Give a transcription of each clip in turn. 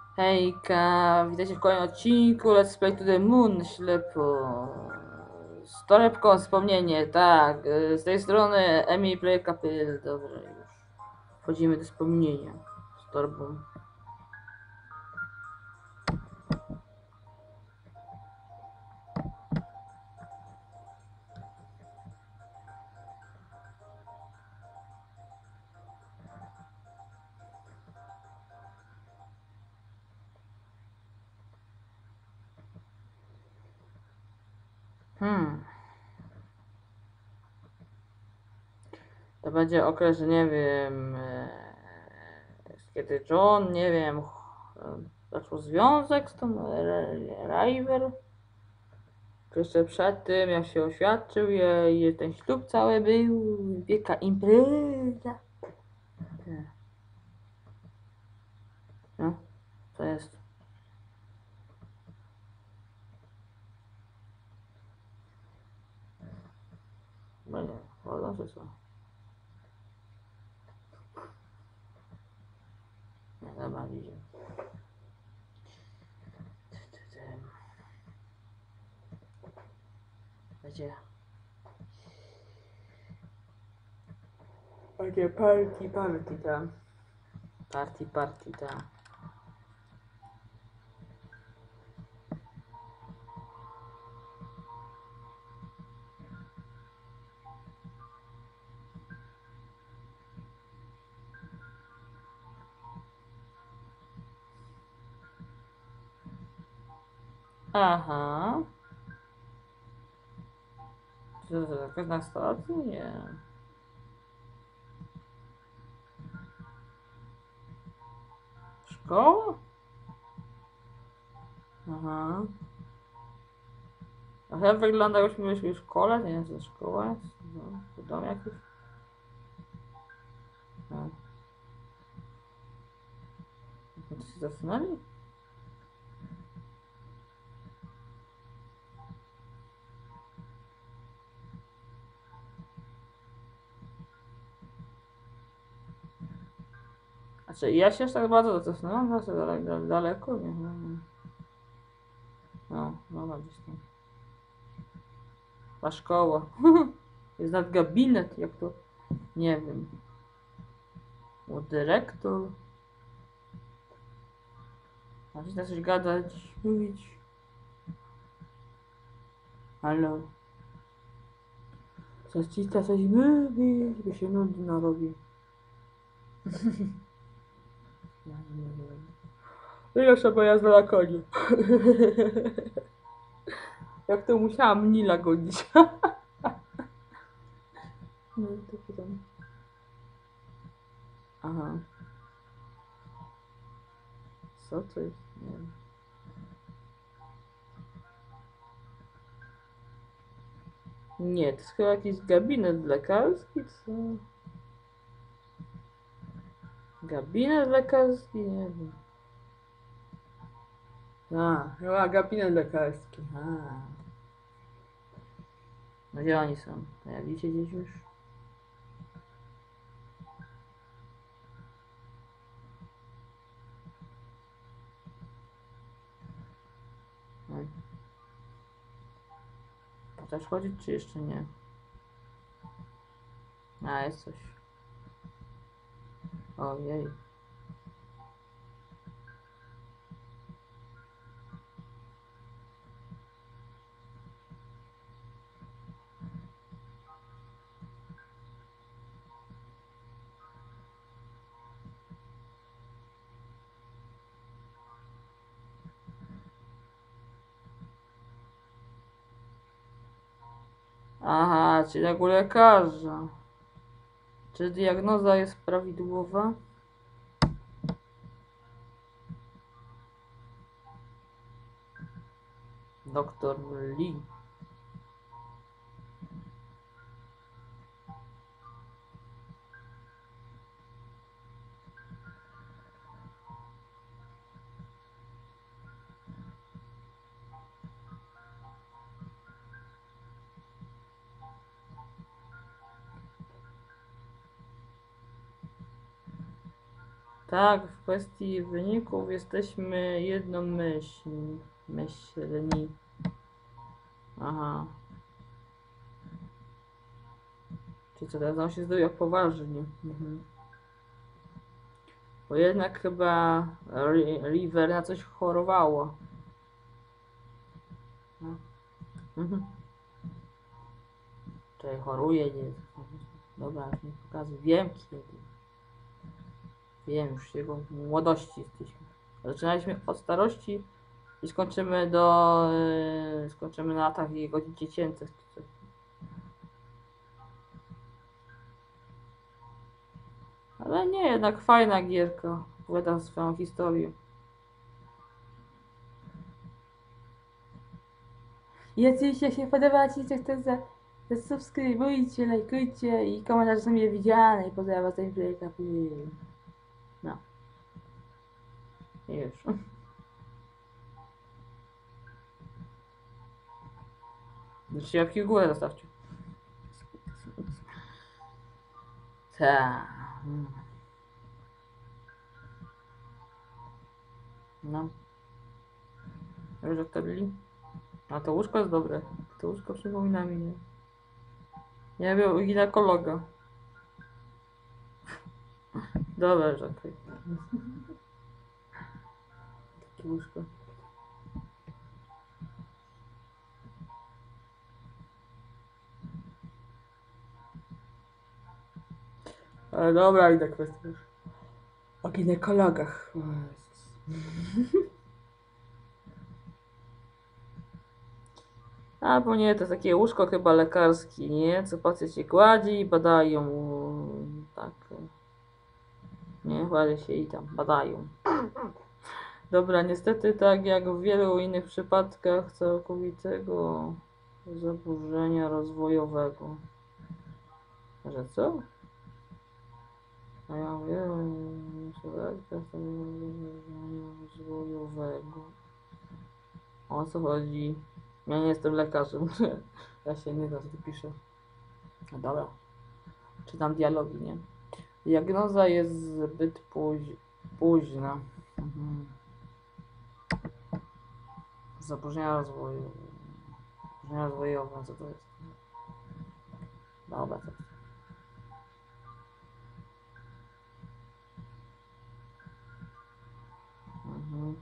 Hejka, witajcie w kolejnym odcinku Let's Play to the Moon, ślepo. Z torebką wspomnienie, tak. Z tej strony Emil Play Kapel, dobra już. Wchodzimy do wspomnienia z torbą. To będzie okres, że nie wiem, kiedy John, nie wiem, zaczął związek z tą River. Jeszcze przed tym, jak się oświadczył, i ten ślub cały był, wielka impreza. No, to jest. No nie, woda czy co? Nie, dobra, idzie. Będzie. Będzie party tam. Party tam. Aha. Czy to jakaś na stacji? Nie. Szkoła? Aha. A chyba wygląda jakbyśmy byliśmy w szkole, nie wiem, co szkoła jest? No, to dom jakiś? No. To się zasunęli? Znaczy, ja się aż tak bardzo zasunąłem, znaczy daleko, nie? No, gdzieś tam. Ta szkoła. Jest nawet gabinet, jak to, nie wiem. O, dyrektor. Macie na coś gadać, mówić. Halo. Coś mówić, bo się nudno robi. Ja nie wiem. No jeszcze pojazd na konie. Jak to musiałam Nila gonić. No to potem. Aha. Co to jest? Nie wiem. Nie, to jest chyba jakiś gabinet lekarski, co? Gabinet lekarski? Nie wiem. A, chyba gabinet lekarski. A. No gdzie oni są? Pojawicie gdzieś już? No. Chcesz chodzić, czy jeszcze nie? A, jest coś. Ojej. Aha, czyli jak u lekarza. Czy diagnoza jest prawidłowa? Doktor Lee. Tak, w kwestii wyników jesteśmy myślni. Aha. Czyli co, teraz on się zrobił jak poważnie. Mhm. Bo jednak chyba River na coś chorowało. No. Mhm. Czyli choruje, nie. Dobra, już nie pokazuj. Wiem kiedy. Wiem, już jego młodości jesteśmy. Zaczynaliśmy od starości i skończymy na latach jego dziecięcych. Czy coś. Ale nie, jednak fajna gierka. Opowiada swoją historię. Jeśli się podoba Ci, to subskrybujcie, lajkujcie i komentarze są mile widziane i pozdrawiam Was ten projekt. No, i już. Znaczy łapki w górę zostawcie. Tak. No. Już odstawili? A to łóżko jest dobre. To łóżko przypomina mi, nie? Ja wiem u ginekologa. Dobra, że okej. Takie łóżko. Ale dobra, idę kwestia już. O ginekologach. O Jezus. A, bo nie, to takie łóżko chyba lekarskie, nie? Co pacjent się kładzi i badają. Tak. Nie, kładzie się i tam badają. Dobra, niestety tak jak w wielu innych przypadkach całkowitego zaburzenia rozwojowego. Że co? A ja mówię, rozwojowego. O co chodzi? Ja nie jestem lekarzem. Ja się nie znam, co tu piszę. No dobra. Czytam dialogi, nie? Diagnoza jest zbyt późna. Mhm. Zaburzenia rozwoju. Zaburzenia rozwojowe, co to jest? Dobra, to. Mhm.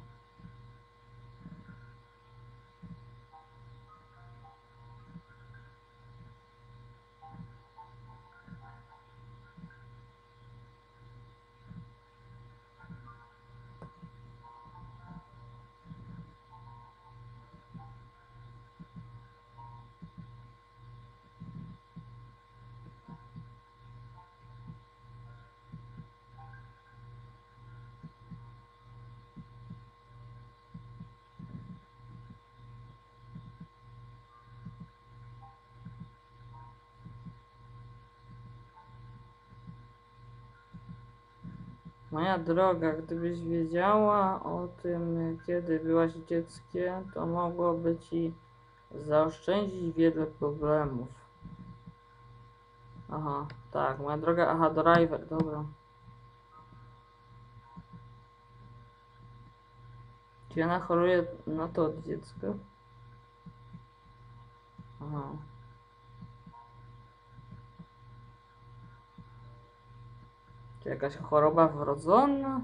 Moja droga, gdybyś wiedziała o tym, kiedy byłaś dzieckiem, to mogłoby ci zaoszczędzić wiele problemów. Aha, tak, moja droga, aha, driver, dobra. Czy ona choruje na to od dziecka? Aha. Czy jakaś choroba wrodzona?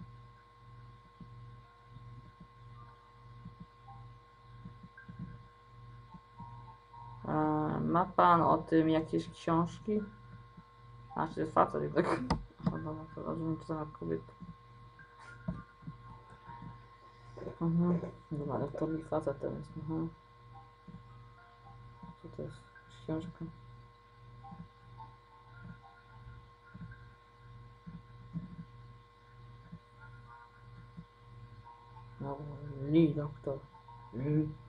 Ma pan o tym jakieś książki? A, czy facet i tak. No dobra, to rozumiem, czy to na kobietę. Mhm. Dobra, ale to mi facet ten jest. Mhm. Co to jest? Książka? No, Li, doktor. Li.